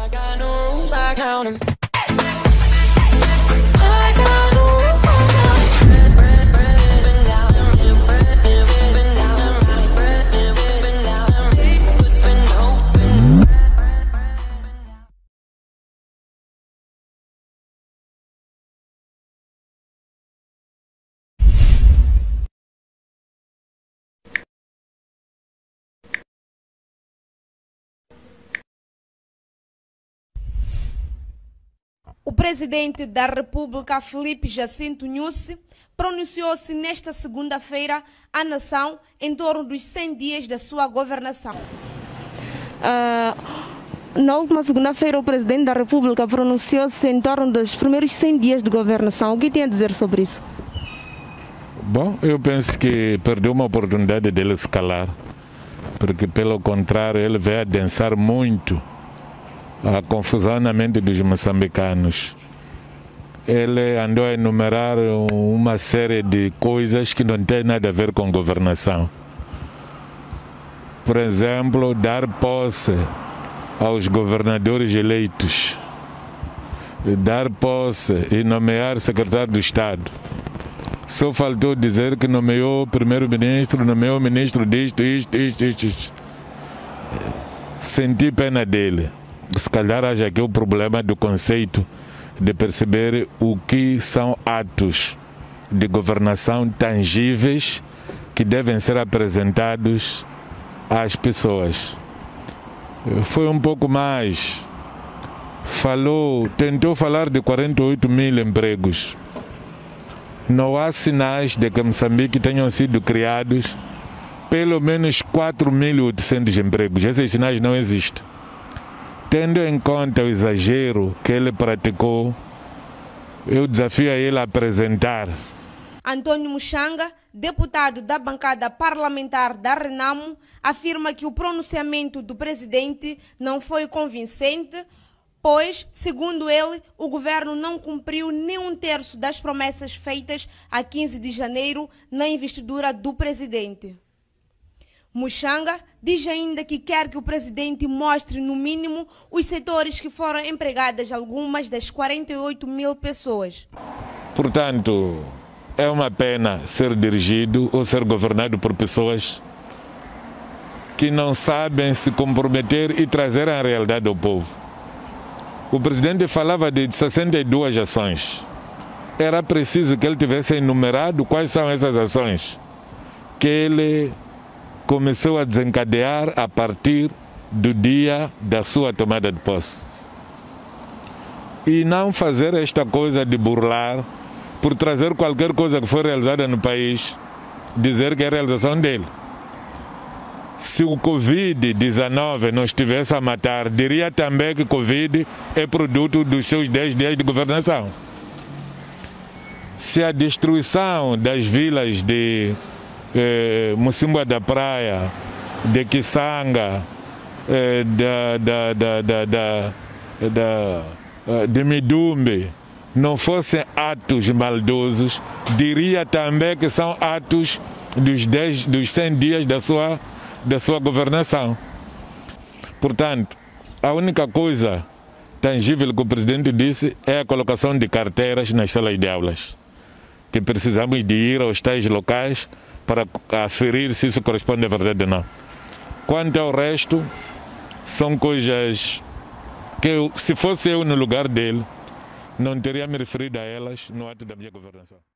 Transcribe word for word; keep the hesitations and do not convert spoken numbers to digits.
O presidente da República, Filipe Jacinto Nyusi, pronunciou-se nesta segunda-feira à nação em torno dos cem dias da sua governação. Uh, na última segunda-feira, o presidente da República pronunciou-se em torno dos primeiros cem dias de governação. O que tem a dizer sobre isso? Bom, eu penso que perdeu uma oportunidade dele se calar, porque, pelo contrário, ele veio adensar muito a confusão na mente dos moçambicanos. Ele andou a enumerar uma série de coisas que não tem nada a ver com governação. Por exemplo, dar posse aos governadores eleitos, dar posse e nomear secretário do Estado. Só faltou dizer que nomeou primeiro-ministro, nomeou ministro disto, isto, isto, isto, isto. Senti pena dele. Se calhar haja aqui o problema do conceito de perceber o que são atos de governação tangíveis que devem ser apresentados às pessoas. Foi um pouco mais. Falou, tentou falar de quarenta e oito mil empregos. Não há sinais de que Moçambique tenham sido criados pelo menos quatro mil e oitocentos empregos. Esses sinais não existem. Tendo em conta o exagero que ele praticou, eu desafio a ele a apresentar. Antônio Muxanga, deputado da bancada parlamentar da Renamo, afirma que o pronunciamento do presidente não foi convincente, pois, segundo ele, o governo não cumpriu nem um terço das promessas feitas a quinze de janeiro na investidura do presidente. Muxanga diz ainda que quer que o presidente mostre, no mínimo, os setores que foram empregadas algumas das quarenta e oito mil pessoas. Portanto, é uma pena ser dirigido ou ser governado por pessoas que não sabem se comprometer e trazer a realidade ao povo. O presidente falava de sessenta e duas ações. Era preciso que ele tivesse enumerado quais são essas ações que ele começou a desencadear a partir do dia da sua tomada de posse. E não fazer esta coisa de burlar, por trazer qualquer coisa que foi realizada no país, dizer que é a realização dele. Se o Covid dezenove não estivesse a matar, diria também que o Covid é produto dos seus dez dias de governação. Se a destruição das vilas de Eh, Mocimboa da Praia, de Kisanga, eh, da, da, da, da, da, da, eh, de Midumbe não fossem atos maldosos, diria também que são atos dos, dez, dos cem dias da sua, da sua governação. Portanto, a única coisa tangível que o presidente disse é a colocação de carteiras nas salas de aulas, que precisamos de ir aos tais locais para aferir se isso corresponde à verdade ou não. Quanto ao resto, são coisas que, eu, se fosse eu no lugar dele, não teria me referido a elas no ato da minha governação.